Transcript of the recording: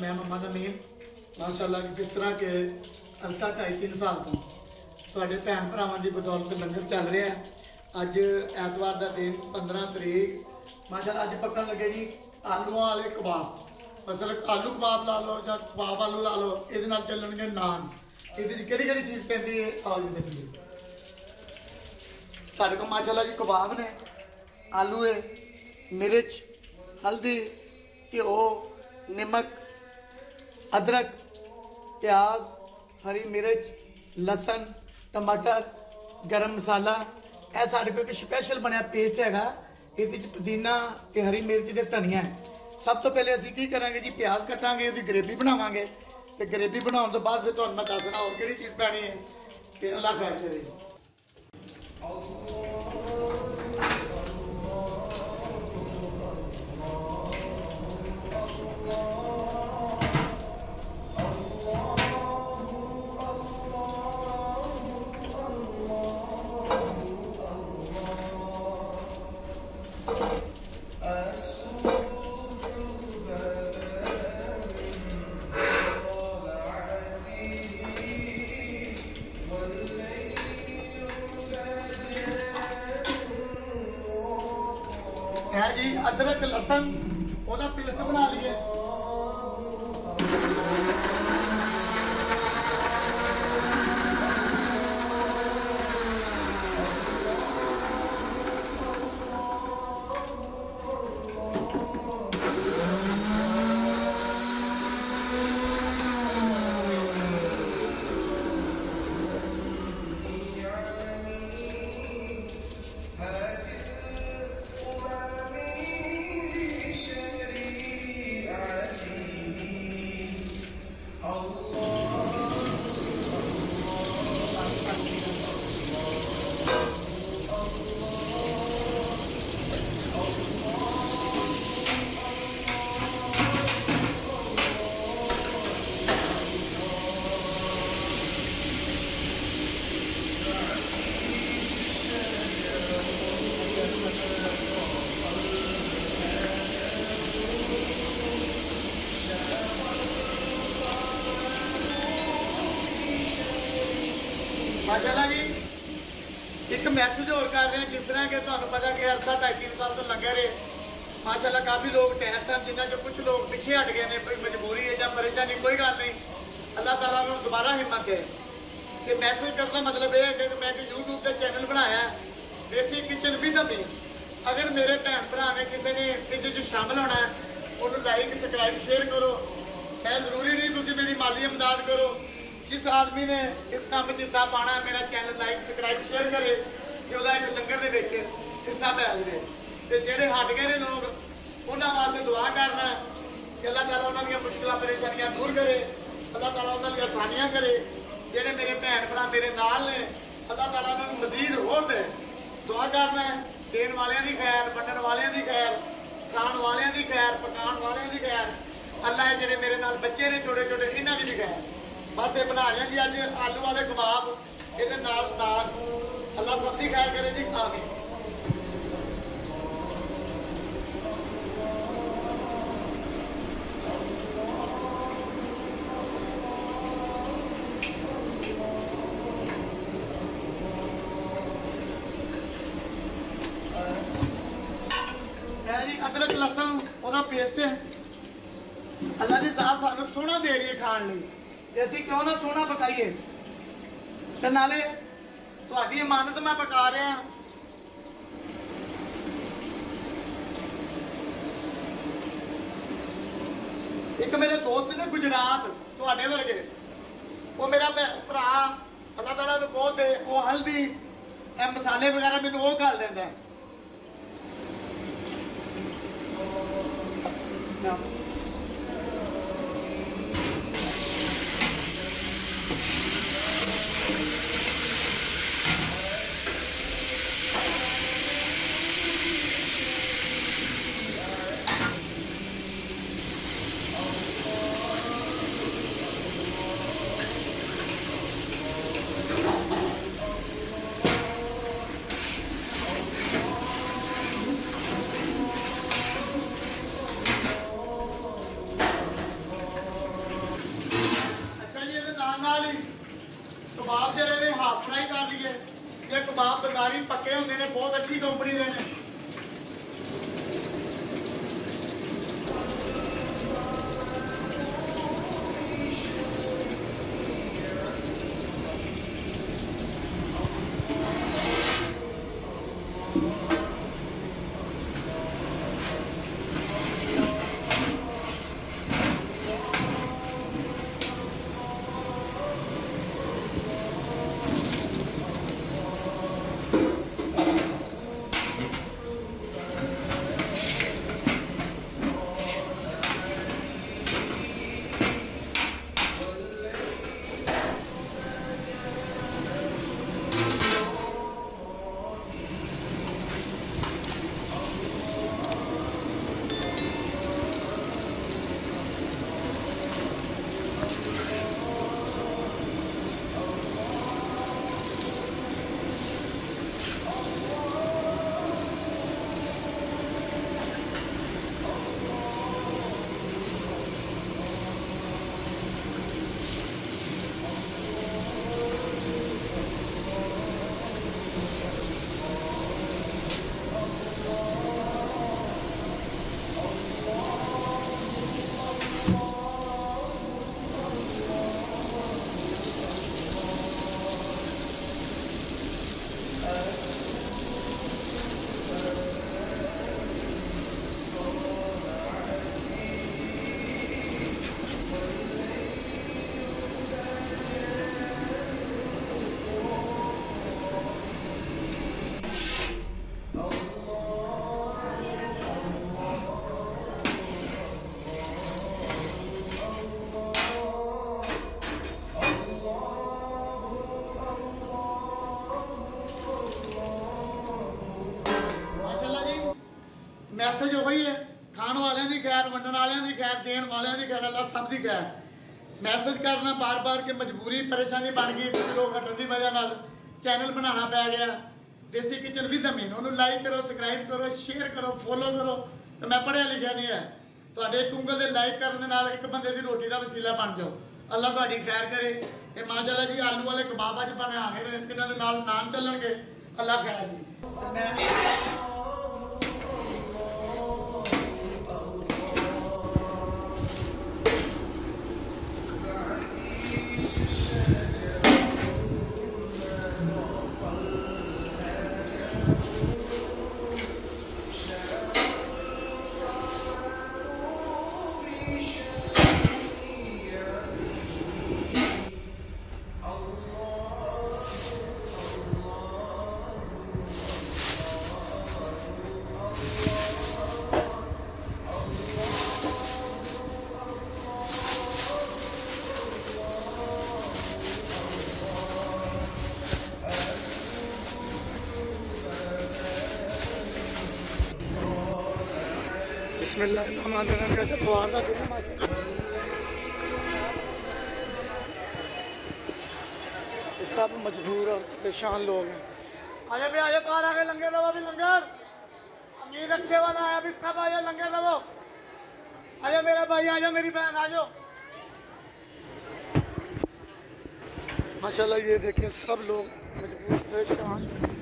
मैं मम्मा दा मेन माशाअल्लाह जिस तरह के अरसा 2.5-3 साल तो ਤੁਹਾਡੇ ਭੈਣ ਭਰਾਵਾਂ ਦੀ ਬਦੌਲਤ ਲੰਗਰ ਚੱਲ ਰਿਹਾ ਹੈ। ਅੱਜ ਐਤਵਾਰ ਦਾ ਦਿਨ 15 ਤਰੀਕ ਮਾਸ਼ਾਅੱਲਾ ਅੱਜ ਪੱਕਣ ਲੱਗੇ ਜੀ ਆਲੂਆਂ ਵਾਲੇ ਕਬਾਬ। ਮਸਲਕ ਆਲੂ ਕਬਾਬ ਲਾ ਲਓ ਜਾਂ ਕਬਾਬ ਆਲੂ ਲਾ ਲਓ, ਇਹਦੇ ਨਾਲ ਚੱਲਣਗੇ ਨਾਨ। ਇਹਦੇ 'ਚ ਕਿਹੜੀ ਕਿਹੜੀ ਚੀਜ਼ ਪੈਂਦੀ ਹੈ ਆਓ ਜੀ ਦੱਸੀਏ। ਸਾਡੇ ਕੋਲ ਮਾਸ਼ਾਅੱਲਾ ਜੀ ਕਬਾਬ ਨੇ, आलू है, मिर्च, हल्दी, घ्यो, नमक, अदरक, प्याज, हरी मिर्च, लसन, टमाटर, गरम मसाला। यह साढ़े को एक स्पैशल बनया पेस्ट है। ये पुदीना ते हरी मिर्च ते धनिया है। सब तो पहले असीं की करांगे जी, प्याज कटांगे, उसकी ग्रेवी बनावांगे ते ग्रेवी बनाने तो बाद फिर तुहानूं मैं दसना और किहड़ी चीज़ पैनी है। ते अल्लाह खैर करे। है जी अदरक लसन ओदा पेस्ट बना लिए। माशाअल्लाह जी एक मैसेज और कर रहे हैं। जिस तरह के तुहानूं पता कि अरसा 2.5-3 साल तो लंगर है माशाअल्लाह, काफ़ी लोग टैस हैं जिन्होंने जो कुछ लोग पीछे हट गए हैं, मजबूरी है या परेशानी, कोई गल नहीं। अल्लाह ताला उन्होंने दोबारा हिम्मत है कि मैसेज करने का मतलब यह है कि मैं यूट्यूब पर चैनल बनाया देसी किचन विद मी। अगर मेरे भैन भरा ने किसी ने इस शामिल होना है उन्होंने लाइक सबसक्राइब शेयर करो। मैं जरूरी नहीं तुम मेरी माली इमदाद करो। जिस आदमी ने इस काम में हिस्सा पाना है मेरा चैनल लाइक सबसक्राइब शेयर करे कि वह इस लंगर के हिस्सा पै जाए। तो जोड़े हट गए ने लोग उन्होंने वास्ते दुआ करना कि अल्लाह ताला उन्होंने मुश्किल परेशानियां दूर करे, अल्लाह ताला उन्होंने आसानियां करे। जोड़े मेरे भैन भरा मेरे नाल ने अल्लाह ताला उन्होंने मजीद होर दे। दुआ करना है देने वाले की खैर, बंडन वाले की खैर, खाण वाले की खैर, पकाने वाले की खैर। अल्लाह जोड़े मेरे नाल बच्चे ने छोटे छोटे इन्हों की भी खैर। बस ये बना रहे हैं जी अज आलू वाले कबाब, ये नान। अल्लाह सब की खैर करे जी। आमीन। जी अदरक लसन ओदा पेस्ट है। अल्लाह की जात सानू सोहना दे रही है खाण लई, असी क्यों ना सोहना पकाइए। तो नाले तुहाडी इमानत मैं पका रहा। एक मेरे दोस्त ने गुजरात तुहाडे वर्गे, वो मेरा भरा अल्लाह ताला नूं बहुत दे, वो हल्दी मसाले वगैरह मैनूं वो घल दिंदा है। कबाब ਜਿਹੜੇ ਨੇ ਹਾਫ ਫਰਾਈ ਕਰ ਲਈਏ। ਇਹ ਕਬਾਬ ਬਜ਼ਾਰੀ ਪੱਕੇ ਹੁੰਦੇ ਨੇ, ਬਹੁਤ ਅੱਛੀ ਕੰਪਨੀ ਦੇ ਨੇ। मैसेज वही है, खाण वालियां दी खैर, वंडण वालियां दी खैर, देण वालियां दी खैर, अल्लाह सब दी खैर। मैसेज करना बार बार के मजबूरी परेशानी बन गई, कुछ लोग हटन की वजह नाल चैनल बनाना पै गया। देसी किचन विद अमीन, उन्होंने लाइक करो, सबसक्राइब करो, शेयर करो, फॉलो करो। तो मैं पढ़िया लिखिया नहीं है, तुहाडे एक उंगल दे लाइक करने नाल एक बंदे की रोटी का वसीला बन जाओ। अल्लाह तुहाडी खैर करे। ये माशाअल्लाह जी आलू वाले कबाब अज बने आ गए, इन्हां दे नाल नान चलणगे। अल्लाह खैर जी। ते मैं बिस्मिल्लाहिर्रहमानिर्रहीम का इतवार का सब मजबूर और परेशान लोग हैं। आजा भी आजा, बाहर आ गए, लंगर लो अभी, लंगर अमीर अच्छे वाला है अभी, सब आजा लंगर लो। आजा मेरा भाई, आजा मेरी बहन, आ जाओ। माशाल्लाह ये देखें सब लोग मजबूर परेशान।